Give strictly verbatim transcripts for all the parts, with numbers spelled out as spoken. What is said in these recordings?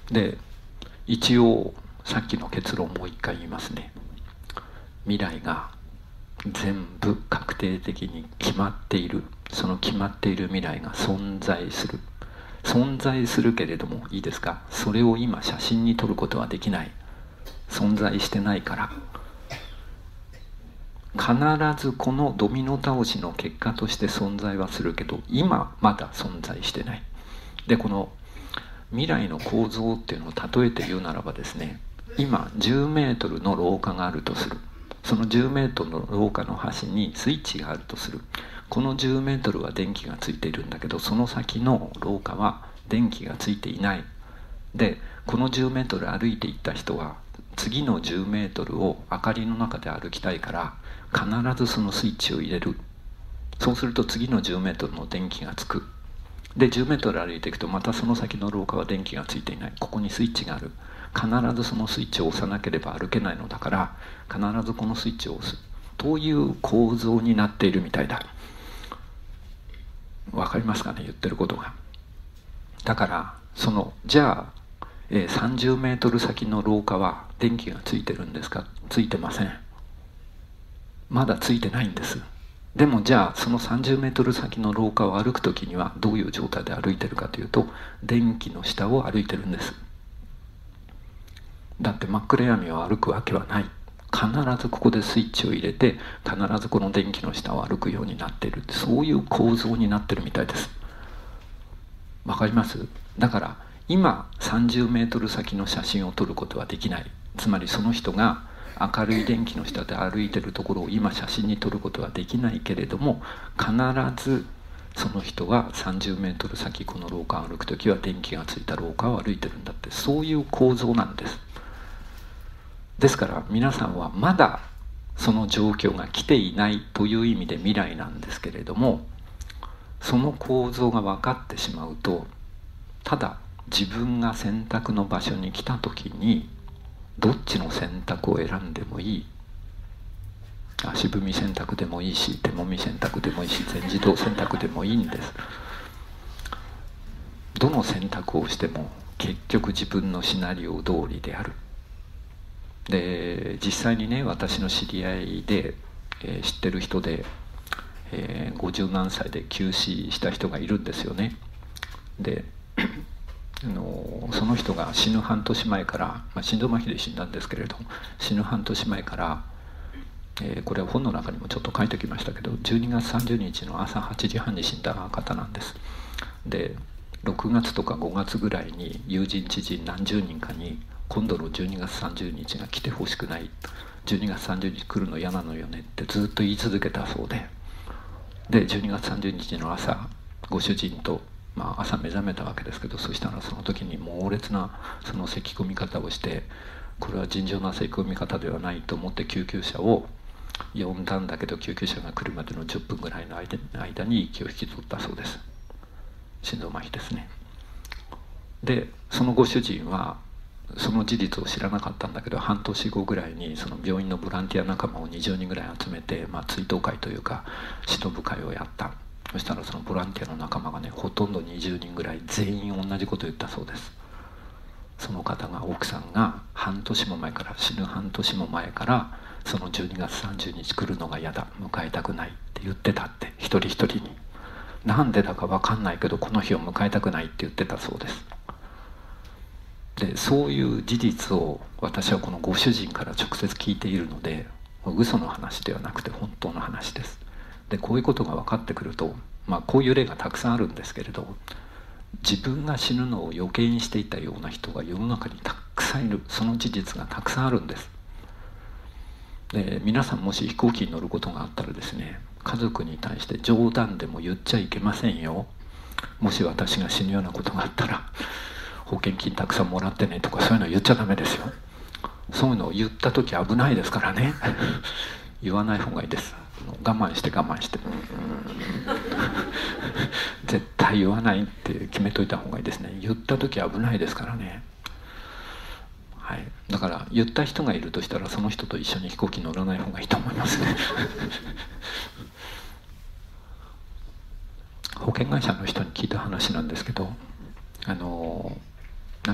で一応さっきの結論をもう一回言いますね。未来が全部確定的に決まっている、その決まっている未来が存在する。存在するけれども、いいですか、それを今写真に撮ることはできない。存在してないから。必ずこのドミノ倒しの結果として存在はするけど、今まだ存在してない。でこの未来の構造っていうのを例えて言うならばですね、今じゅうメートルの廊下があるとする。そのじゅうメートルの廊下の端にスイッチがあるとする。このじゅうメートルは電気がついているんだけど、その先の廊下は電気がついていない。でこのじゅうメートル歩いていった人は次のじゅうメートルを明かりの中で歩きたいから、必ずそのスイッチを入れる。そうすると次のじゅうメートルの電気がつく。でじゅうメートル歩いていくと、またその先の廊下は電気がついていない。ここにスイッチがある。必ずそのスイッチを押さなければ歩けないのだから、必ずこのスイッチを押すという構造になっているみたいだ。わかりますかね、言ってることが。だからそのじゃあ、えー、さんじゅうメートル先の廊下は電気がついてるんですか。ついてません。まだついてないんです。でもじゃあそのさんじゅうメートル先の廊下を歩くときにはどういう状態で歩いてるかというと、電気の下を歩いてるんです。だって真っ暗闇を歩くわけはない。必ずここでスイッチを入れて、必ずこの電気の下を歩くようになっている。そういう構造になってるみたいです。わかります？だから今さんじゅうメートル先の写真を撮ることはできない。つまりその人が明るい電気の下で歩いてるところを今写真に撮ることはできないけれども、必ずその人はさんじゅうメートル先この廊下を歩くときは電気がついた廊下を歩いてるんだって、そういう構造なんです。ですから皆さんはまだその状況が来ていないという意味で未来なんですけれども、その構造が分かってしまうと、ただ自分が選択の場所に来た時にどっちの選択を選んでもいい。足踏み選択でもいいし、手もみ選択でもいいし、全自動選択でもいいんです。どの選択をしても結局自分のシナリオ通りである。で実際にね、私の知り合いで、えー、知ってる人で、えー、ごじゅう何歳で急死した人がいるんですよね。であのその人が死ぬ半年前から、まあ、心臓麻痺で死んだんですけれど、死ぬ半年前から、えー、これは本の中にもちょっと書いておきましたけど、じゅうにがつさんじゅうにちの朝はちじはんに死んだ方なんです。でろくがつとかごがつぐらいに友人知人何十人かに、今度のじゅうにがつさんじゅうにちが来てほしくない、じゅうにがつさんじゅうにち来るの嫌なのよねってずっと言い続けたそうで、でじゅうにがつさんじゅうにちの朝、ご主人と、まあ、朝目覚めたわけですけど、そしたらその時に猛烈なその咳込み方をして、これは尋常な咳込み方ではないと思って救急車を呼んだんだけど、救急車が来るまでのじゅっぷんぐらいの間に息を引き取ったそうです。心臓麻痺ですね。でそのご主人はその事実を知らなかったんだけど、半年後ぐらいにその病院のボランティア仲間をにじゅうにんぐらい集めて、まあ、追悼会というか偲ぶ会をやった。そしたらそのボランティアの仲間がね、ほとんどにじゅうにんぐらい全員同じことを言ったそうです。その方が、奥さんが半年も前から、死ぬ半年も前から、そのじゅうにがつさんじゅうにち来るのが嫌だ、迎えたくないって言ってたって、一人一人に。なんでだか分かんないけどこの日を迎えたくないって言ってたそうです。でそういう事実を私はこのご主人から直接聞いているので、嘘の話ではなくて本当の話です。でこういうことが分かってくると、まあこういう例がたくさんあるんですけれど、自分が死ぬのを予見していたような人が世の中にたくさんいる。その事実がたくさんあるんです。で皆さんもし飛行機に乗ることがあったらですね、家族に対して冗談でも言っちゃいけませんよ。もし私が死ぬようなことがあったら保険金たくさんもらってねとか、そういうの言っちゃダメですよ。そういうのを言った時危ないですからね言わない方がいいです。我慢して我慢して絶対言わないって決めといた方がいいですね。言った時危ないですからね。はい、だから言った人がいるとしたら、その人と一緒に飛行機乗らない方がいいと思いますね保険会社の人に聞いた話なんですけど、あのなんか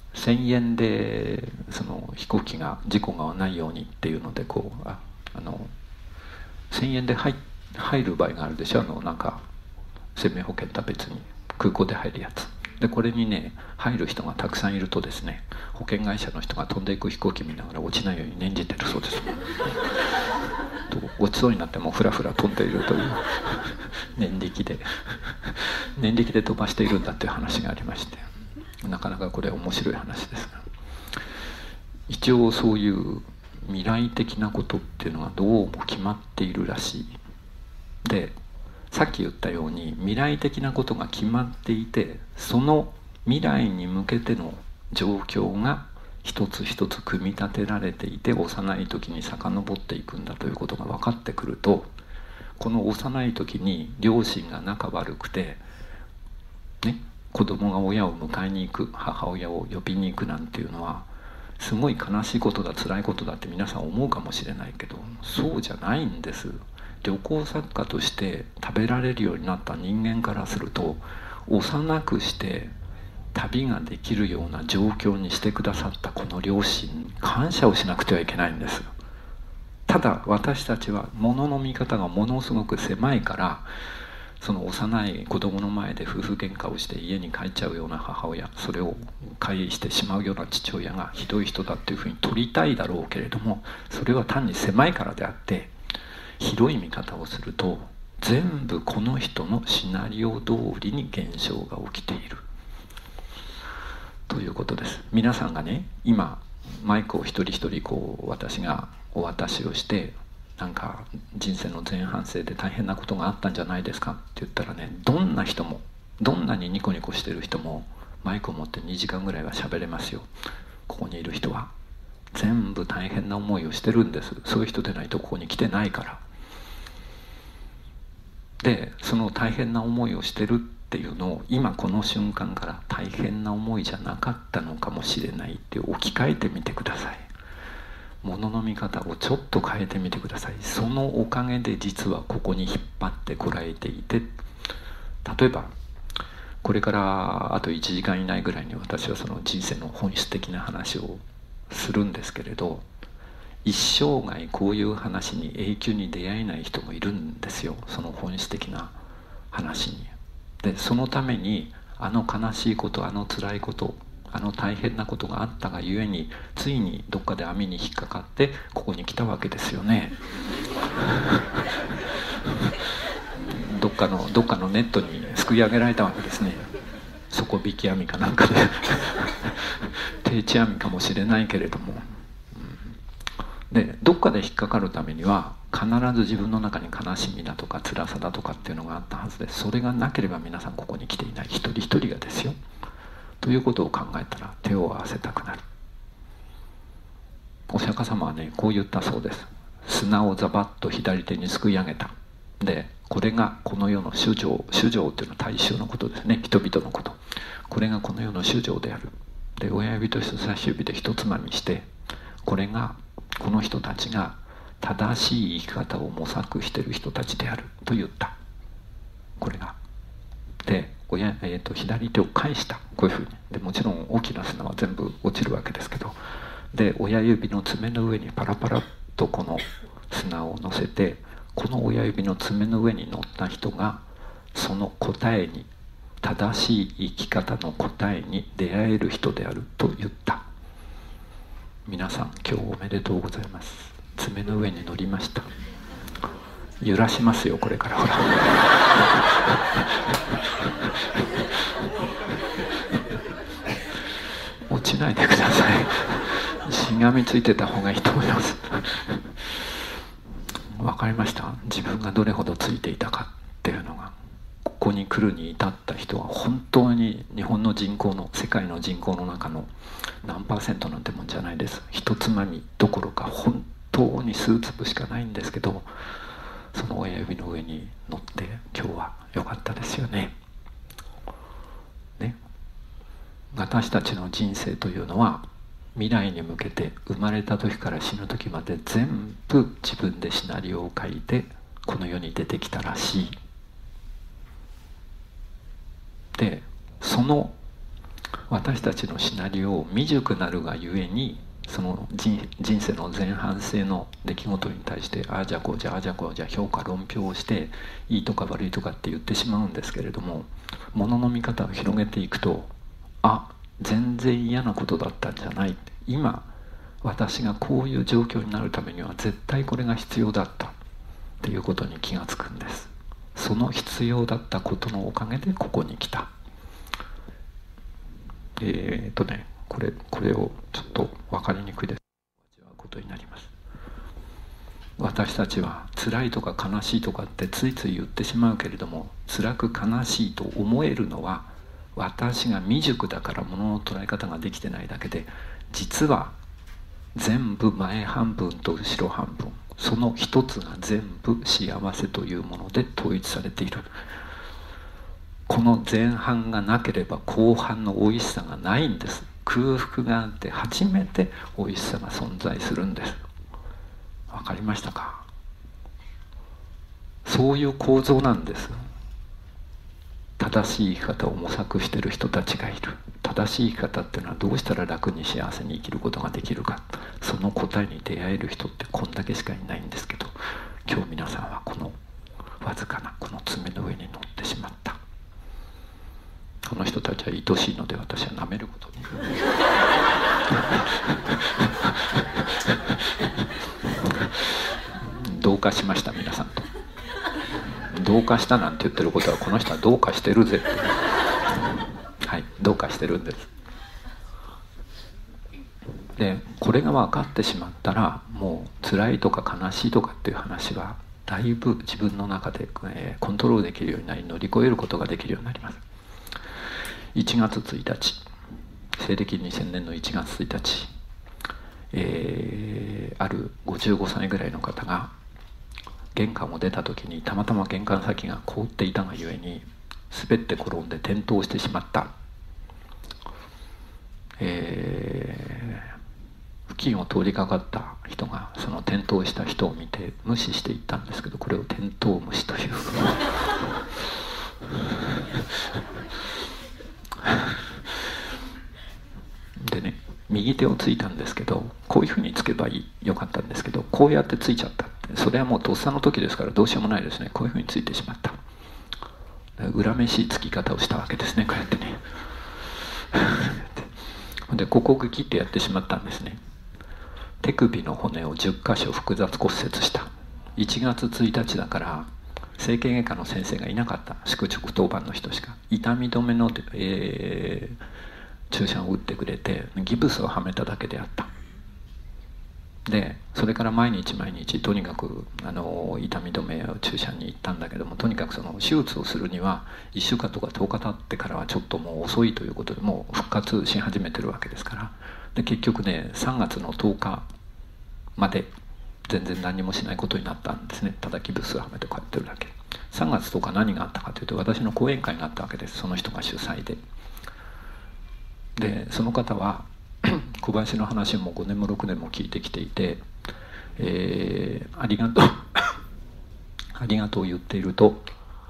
せんえんでその飛行機が事故がないようにっていうのでこうああのせんえんで入入る場合があるでしょ。あのなんか生命保険とは別に空港で入るやつで、これにね入る人がたくさんいるとですね、保険会社の人が飛んでいく飛行機見ながら落ちないように念じてるそうですと落ちそうになってもふらふら飛んでいるという念力で念力で飛ばしているんだっていう話がありまして、なかなかこれ面白い話ですが、一応そういう未来的なことっていうのがどうも決まっているらしい。でさっき言ったように未来的なことが決まっていて、その未来に向けての状況が一つ一つ組み立てられていて、幼い時に遡っていくんだということが分かってくると、この幼い時に両親が仲悪くてね、子供が親を迎えに行く、母親を呼びに行くなんていうのはすごい悲しいことだ、辛いことだって皆さん思うかもしれないけど、そうじゃないんです。旅行作家として食べられるようになった人間からすると、幼くして旅ができるような状況にしてくださったこの両親に感謝をしなくてはいけないんです。ただ私たちは物の見方がものすごく狭いから、その幼い子供の前で夫婦喧嘩をして家に帰っちゃうような母親、それを介してしまうような父親がひどい人だっていうふうに取りたいだろうけれども、それは単に狭いからであって、広い見方をすると全部この人のシナリオ通りに現象が起きているということです。皆さんがね、今マイクを一人一人こう私がお渡しをして、なんか人生の前半生で大変なことがあったんじゃないですかって言ったらね、どんな人もどんなにニコニコしてる人もマイクを持ってにじかんぐらいは喋れますよ。ここにいる人は全部大変な思いをしてるんです。そういう人でないとここに来てないから。でその大変な思いをしてるっていうのを今この瞬間から大変な思いじゃなかったのかもしれないって置き換えてみてください。物の見方をちょっと変えてみてください。そのおかげで実はここに引っ張ってこられていて、例えばこれからあといちじかん以内ぐらいに私はその人生の本質的な話をするんですけれど、一生涯こういう話に永久に出会えない人もいるんですよ、その本質的な話に。でそのためにあの悲しいこと、あの辛いこと、あの大変なことがあったがゆえに、ついにどっかで網に引っかかってここに来たわけですよねどっかのどっかのネットにすくい上げられたわけですね。底引き網かなんかで定置網かもしれないけれども、でどっかで引っかかるためには必ず自分の中に悲しみだとか辛さだとかっていうのがあったはずです。それがなければ皆さんここに来ていない、一人一人がですよ。ということを考えたら手を合わせたくなる。お釈迦様はねこう言ったそうです。砂をザバッと左手にすくい上げた。でこれがこの世の主情、主情っていうのは大衆のことですね、人々のこと。これがこの世の主情である。で親指と人差し指でひとつまみして、これがこの人たちが正しい生き方を模索している人たちであると言った。これがで親、えー、と左手を返した。こういうふうにで、もちろん大きな砂は全部落ちるわけですけど、で親指の爪の上にパラパラっとこの砂を乗せて、この親指の爪の上に乗った人がその答えに、正しい生き方の答えに出会える人であると言った。皆さん今日おめでとうございます。爪の上に乗りました。揺らしますよこれから、ほら落ちないでください。しがみついてた方がいいと思いますわかりました。自分がどれほどついていたかっていうのが、ここに来るに至った人は本当に日本の人口の、世界の人口の中の何パーセントなんてもんじゃないです。一つまみどころか本当に数粒しかないんですけど、その親指の上に乗って今日は良かったですよね。ね、私たちの人生というのは未来に向けて生まれた時から死ぬ時まで全部自分でシナリオを書いてこの世に出てきたらしい。でその私たちのシナリオを未熟なるがゆえに、その 人, 人生の前半生の出来事に対してああじゃこうじゃああじゃこうじゃ評価論評をしていいとか悪いとかって言ってしまうんですけれども、ものの見方を広げていくと、あ、全然嫌なことだったんじゃない、今私がこういう状況になるためには絶対これが必要だったっていうことに気がつくんです。その必要だったことのおかげでここに来た。えー、っとねこれこれをちょっと分かりにくいです。味わうことになります。私たちは辛いとか悲しいとかってついつい言ってしまうけれども、辛く悲しいと思えるのは私が未熟だから物の捉え方ができてないだけで、実は全部前半分と後ろ半分、その一つが全部幸せというもので統一されている。この前半がなければ後半の美味しさがないんです。空腹があって初めて美味しさが存在するんです。わかりましたか？そういう構造なんです。正しい生き方を模索している人たちがいる。正しい生き方っていうのはどうしたら楽に幸せに生きることができるか、その答えに出会える人ってこんだけしかいないんですけど、今日皆さんはこのわずかなこの爪の上に乗ってしまった。この人たちは愛しいので私は舐めることに同化しました。皆さんと同化したなんて言ってることは、この人はどうかしてるぜってはい、どうかしてるんです。でこれが分かってしまったら、もう辛いとか悲しいとかっていう話はだいぶ自分の中で、えー、コントロールできるようになり、乗り越えることができるようになります。いちがつついたち、西暦にせんねんのいちがつついたち、えー、あるごじゅうごさいぐらいの方が玄関を出た時にたまたま玄関先が凍っていたがゆえに滑って転んで転倒してしまった。えー、付近を通りかかった人がその転倒した人を見て無視していったんですけど、これを転倒無視というでね、右手をついたんですけど、こういうふうにつけばいいよかったんですけど、こうやってついちゃった。それはもうとっさの時ですからどうしようもないですね。こういうふうについてしまった。恨めしいつき方をしたわけですね。こうやってねでここを切ってやってしまったんですね。手首の骨をじゅっかしょ複雑骨折した。いちがつついたちだから整形外科の先生がいなかった。宿直当番の人しか。痛み止めの、えー、注射を打ってくれてギブスをはめただけであった。でそれから毎日毎日とにかくあの痛み止めを注射に行ったんだけども、とにかくその手術をするにはいっしゅうかんとかとおか経ってからはちょっともう遅いということで、もう復活し始めてるわけですから。で結局ねさんがつのとおかまで全然何もしないことになったんですね。ただギブスをはめてこうやってるだけ。さんがつとおか何があったかというと、私の講演会があったわけです。その人が主催で。でその方は小林の話をもうごねんもろくねんも聞いてきていて、えー、ありがとうありがとう言っていると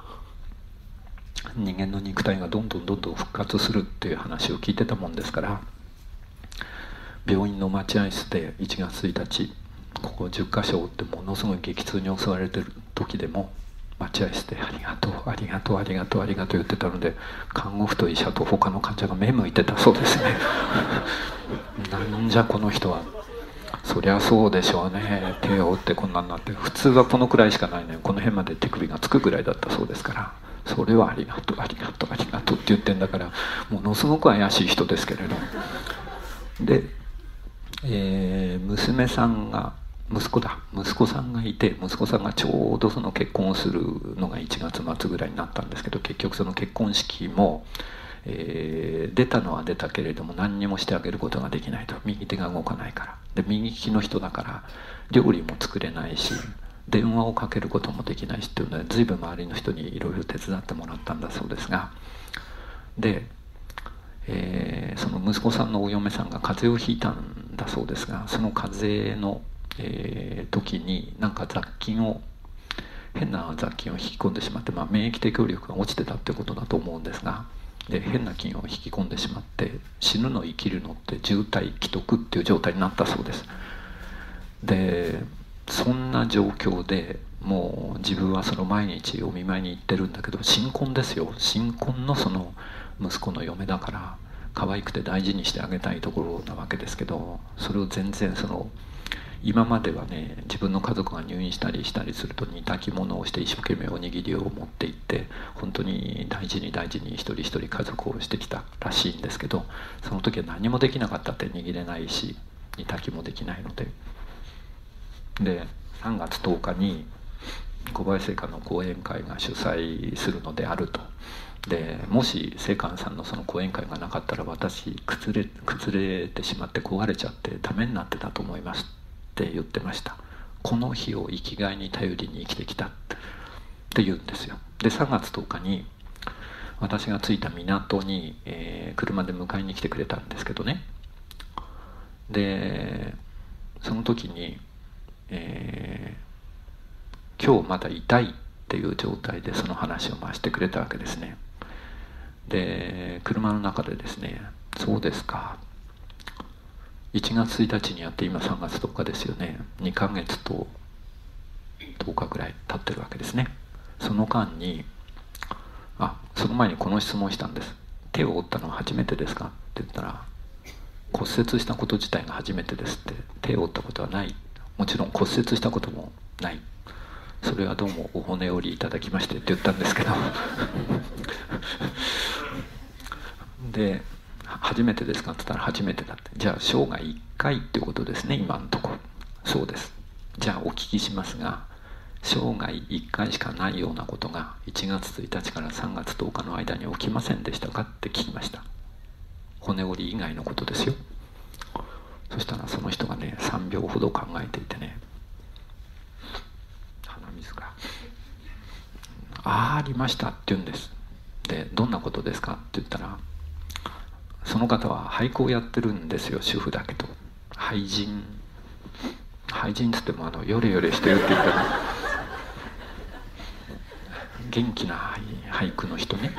人間の肉体がどんどんどんどん復活するっていう話を聞いてたもんですから、病院の待合室でいちがつついたちここじゅっかしょ打ってものすごい激痛に襲われてる時でも待合室でありがとうありがとうありがとうありがとう言ってたので、看護婦と医者と他の患者が目向いてたそうですねなんじゃこの人は。そりゃそうでしょうね。手を打ってこんなになって、普通はこのくらいしかないのにこの辺まで手首がつくぐらいだったそうですから、それはありがとうありがとうありがとうって言ってんだから、ものすごく怪しい人ですけれど。で、えー、娘さんが息子だ息子さんがいて、息子さんがちょうどその結婚をするのがいちがつまつぐらいになったんですけど、結局その結婚式も、えー、出たのは出たけれども何にもしてあげることができないと。右手が動かないから。で右利きの人だから料理も作れないし電話をかけることもできないしっていうので、随分周りの人にいろいろ手伝ってもらったんだそうですが、で、えー、その息子さんのお嫁さんが風邪をひいたんだそうですが、その風邪のえー、時になんか雑菌を変な雑菌を引き込んでしまって、まあ、免疫適応力が落ちてたってことだと思うんですが、 で変な菌を引き込んでしまって死ぬの生きるのって渋滞既得っていう状態になったそうです。でそんな状況でもう自分はその毎日お見舞いに行ってるんだけど、新婚ですよ、新婚のその息子の嫁だから可愛くて大事にしてあげたいところなわけですけど、それを全然その今まではね、自分の家族が入院したりしたりすると煮炊き物をして一生懸命おにぎりを持って行って本当に大事に大事に一人一人家族をしてきたらしいんですけど、その時は何もできなかったって、握れないし煮炊きもできないので。でさんがつとおかに小林製菓の講演会が主催するのであると。でもし製菓さんのその講演会がなかったら私崩れ崩れてしまって壊れちゃってダメになってたと思いますって言ってました。この日を生きがいに頼りに生きてきたって言うんですよ。でさんがつとおかに私が着いた港に、えー、車で迎えに来てくれたんですけどね。でその時に、えー、今日まだ痛いっていう状態でその話を回してくれたわけですね。で車の中でですね、そうですか、いちがつついたちにやって今さんがつとおかですよね、にかげつととおかぐらい経ってるわけですね。その間にあその前にこの質問したんです。手を折ったのは初めてですかって言ったら、骨折したこと自体が初めてですって。手を折ったことはない、もちろん骨折したこともない、それはどうもお骨折りいただきましてって言ったんですけどで初めてですかって言ったら初めてだって。じゃあ生涯いっかいってことですね今のところ。そうです。じゃあお聞きしますが、生涯いっかいしかないようなことがいちがつついたちからさんがつとおかの間に起きませんでしたかって聞きました。骨折り以外のことですよ。そしたらその人がねさんびょうほど考えていてね、鼻水が「ああありました」って言うんです。でどんなことですかって言ったら、その方は俳句をやってるんですよ、主婦だけど。俳人俳人っつってもあのヨレヨレしてるって言ったら元気な俳句の人ね、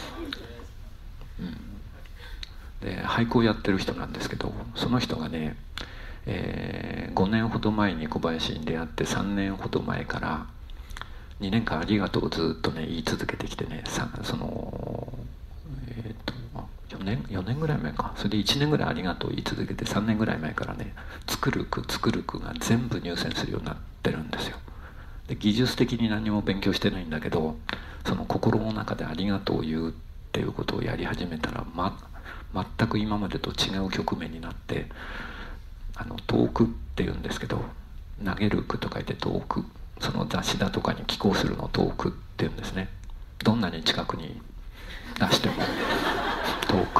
うん、で俳句をやってる人なんですけど、その人がね、えー、ごねんほど前に小林に出会ってさんねんほど前からにねんかんありがとうをずっとね言い続けてきてね、さそのえっ、とよねんよねんぐらい前か、それでいちねんぐらいありがとう言い続けてさんねんぐらい前からね、作る句作る句が全部入選するようになってるんですよ。で技術的に何も勉強してないんだけど、その心の中でありがとうを言うっていうことをやり始めたら、ま、全く今までと違う局面になって、あの投句っていうんですけど、投げる句と書いて投句、その雑誌だとかに寄稿するのを投句っていうんですね。どんなに近くに出しても遠く。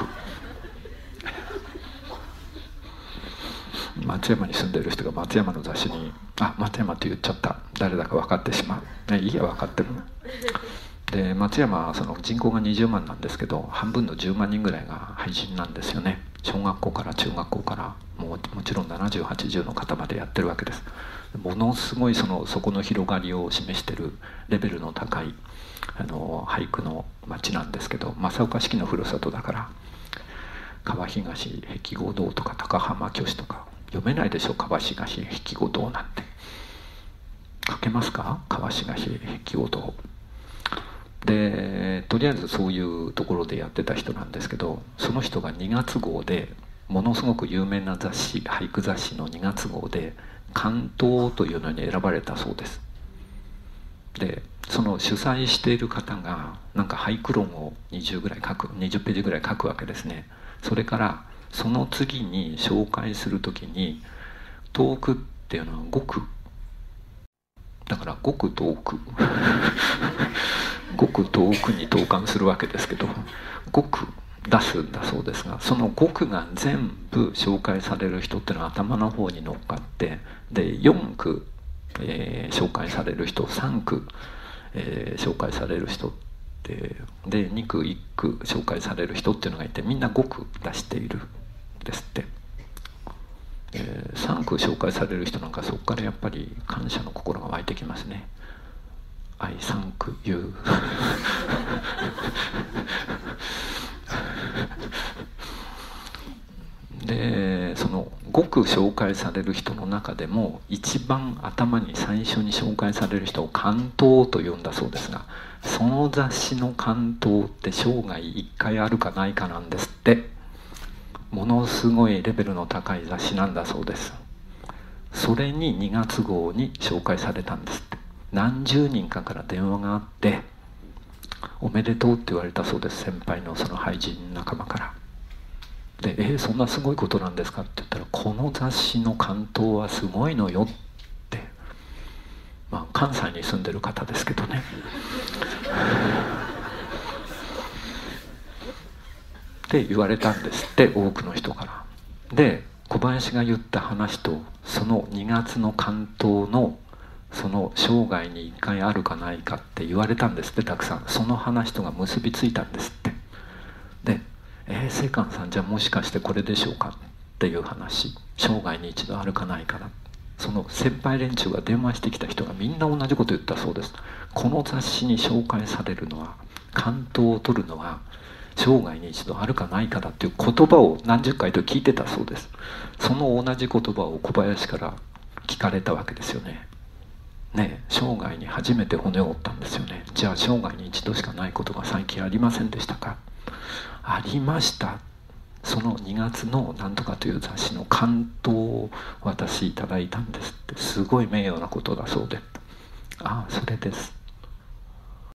松山に住んでる人が松山の雑誌に「あ松山」って言っちゃった、誰だか分かってしまう、ね、いいや分かってる。で松山はその人口がにじゅうまんなんですけど、半分のじゅうまんにんぐらいが俳人なんですよね。小学校から中学校からもうもちろんななじゅうはちじゅうの方までやってるわけです。ものすごいそのそこの広がりを示してるレベルの高いあの俳句の町なんですけど、正岡子規のふるさとだから川東碧梧堂とか高浜虚子とか読めないでしょ。川東碧梧堂なんて書けますか？川東碧梧堂で、とりあえずそういうところでやってた人なんですけど、その人がにがつ号でものすごく有名な雑誌、俳句雑誌のにがつ号で関東というのに選ばれたそうです。でその主催している方がなんか俳句論をにじゅうぐらい書く、にじゅっページぐらい書くわけですね。それからその次に紹介するときに投句っていうのはごくだから、ごく遠くごく遠くに投函するわけですけど、ごく出すんだそうですが、そのごくが全部紹介される人っていうのは頭の方に乗っかって、でよんく、えー、紹介される人、さんく、えー、紹介される人ってでにくいっく紹介される人っていうのがいて、みんなごく出しているんですって。えー、さんく紹介される人なんかそこからやっぱり感謝の心が湧いてきますね。愛さんく言うでそのごく紹介される人の中でも一番頭に最初に紹介される人を関東と呼んだそうですが、その雑誌の関東って生涯いっかいあるかないかなんですって。ものすごいレベルの高い雑誌なんだそうです。それににがつ号に紹介されたんですって。何十人かから電話があっておめでとうって言われたそうです。先輩のその俳人仲間から。で「えー、そんなすごいことなんですか?」って言ったら「この雑誌の関東はすごいのよ」って、まあ関西に住んでる方ですけどねって言われたんですって、多くの人から。で小林が言った話とそのにがつの関東のその生涯にいっかいあるかないかって言われたんですって、たくさん。その話とが結びついたんですって。で「えー、清官さんじゃあもしかしてこれでしょうか?」っていう話、生涯に一度あるかないかな。その先輩連中が電話してきた人がみんな同じこと言ったそうです。この雑誌に紹介されるのは、関東を取るのは生涯に一度あるかないかだっていう言葉を何十回と聞いてたそうです。その同じ言葉を小林から聞かれたわけですよね。ねえ、生涯に初めて骨を折ったんですよね。じゃあ生涯に一度しかないことが最近ありませんでしたか？ありました。そのにがつのなんとかという雑誌の関東を私いただいたんですって。すごい名誉なことだそうで、ああそれです。